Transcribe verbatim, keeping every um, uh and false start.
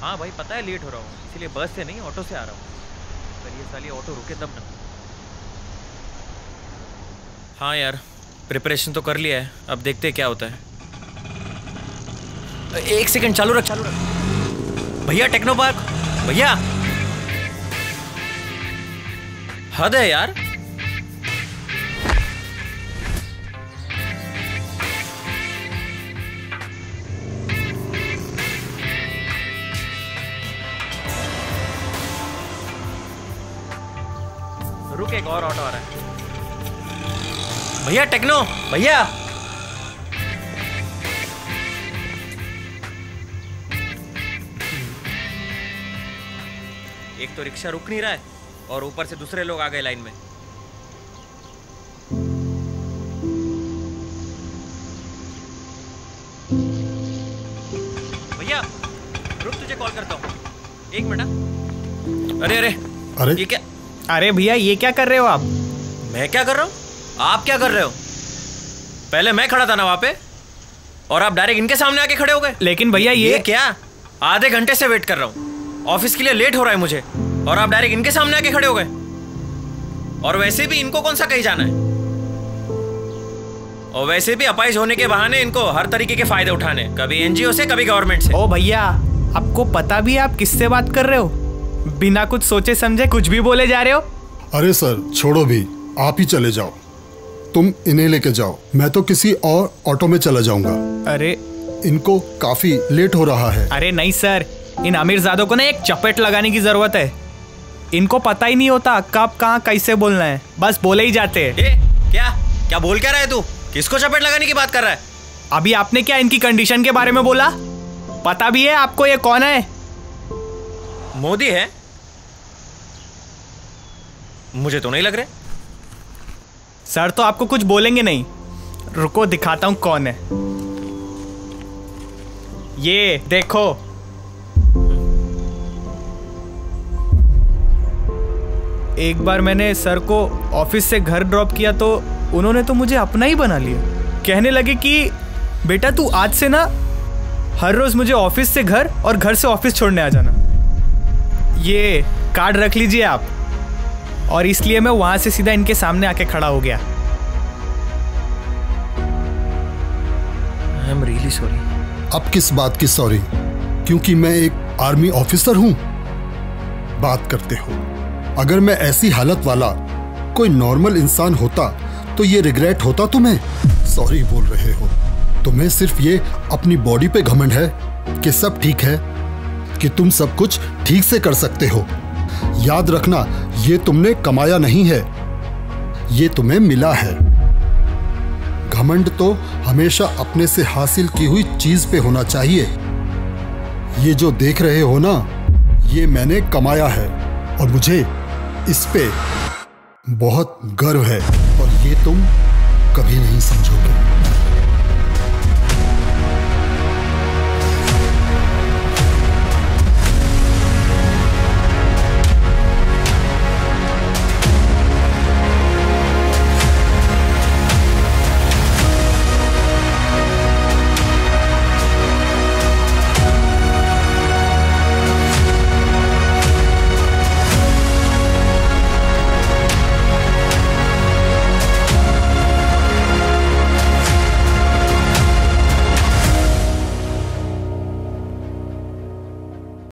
हाँ भाई पता है लेट हो रहा हूँ, इसीलिए बस से नहीं ऑटो से आ रहा हूँ। पर ये साली ऑटो रुके तब ना। हाँ यार प्रिपरेशन तो कर लिया है, अब देखते हैं क्या होता है। एक सेकंड चालू रख चालू रख भैया। टेक्नो पार्क भैया, हद है यार। रुक एक और ऑटो आ रहा है। भैया टेक्नो भैया। एक तो रिक्शा रुक नहीं रहा है और ऊपर से दूसरे लोग आ गए लाइन में। भैया रुक, तुझे कॉल करता हूँ, एक मिनट। अरे अरे अरे ये क्या? अरे भैया ये क्या कर रहे हो आप? मैं क्या कर रहा हूँ? आप क्या कर रहे हो? पहले मैं खड़ा था ना वहां पे और आप डायरेक्ट इनके सामने आके खड़े हो गए। लेकिन भैया ये, ये क्या? आधे घंटे से वेट कर रहा हूँ, ऑफिस के लिए लेट हो रहा है मुझे, और आप डायरेक्ट इनके सामने आके खड़े हो गए। और वैसे भी इनको कौन सा कहीं जाना है, और वैसे भी अपाहिज होने के बहाने इनको हर तरीके के फायदे उठाने, कभी एनजीओ से कभी गवर्नमेंट से। ओ भैया आपको पता भी है आप किससे बात कर रहे हो? बिना कुछ सोचे समझे कुछ भी बोले जा रहे हो। अरे सर छोड़ो भी, आप ही चले जाओ, तुम इन्हें लेके जाओ, मैं तो किसी और ऑटो में चला जाऊंगा। अरे इनको काफी लेट हो रहा है। अरे नहीं सर, इन अमीरजादों को ना एक चपेट लगाने की जरूरत है। इनको पता ही नहीं होता कब कहाँ कैसे बोलना है, बस बोले ही जाते हैं। ए, क्या क्या बोल क्या रहा है तू? किसको चपेट लगाने की बात कर रहा है? अभी आपने क्या इनकी कंडीशन के बारे में बोला? पता भी है आपको ये कौन है? मोदी है? मुझे तो नहीं लग रहा। सर तो आपको कुछ बोलेंगे नहीं, रुको दिखाता हूं कौन है। ये देखो, एक बार मैंने सर को ऑफिस से घर ड्रॉप किया तो उन्होंने तो मुझे अपना ही बना लिया। कहने लगे कि बेटा तू आज से ना हर रोज मुझे ऑफिस से घर और घर से ऑफिस छोड़ने आ जाना। ये कार्ड रख लीजिए आप। और इसलिए मैं वहां से सीधा इनके सामने आके खड़ा हो गया। I am really sorry. अब किस बात की सॉरी? क्योंकि मैं एक आर्मी ऑफिसर हूं? बात करते हो। अगर मैं ऐसी हालत वाला कोई नॉर्मल इंसान होता तो ये रिग्रेट होता तुम्हें? सॉरी बोल रहे हो। तुम्हें सिर्फ ये अपनी बॉडी पे घमंड है कि सब ठीक है, कि तुम सब कुछ ठीक से कर सकते हो। याद रखना, ये तुमने कमाया नहीं है, ये तुम्हें मिला है। घमंड तो हमेशा अपने से हासिल की हुई चीज पे होना चाहिए। ये जो देख रहे हो ना, ये मैंने कमाया है और मुझे इस पे बहुत गर्व है, और ये तुम कभी नहीं समझोगे।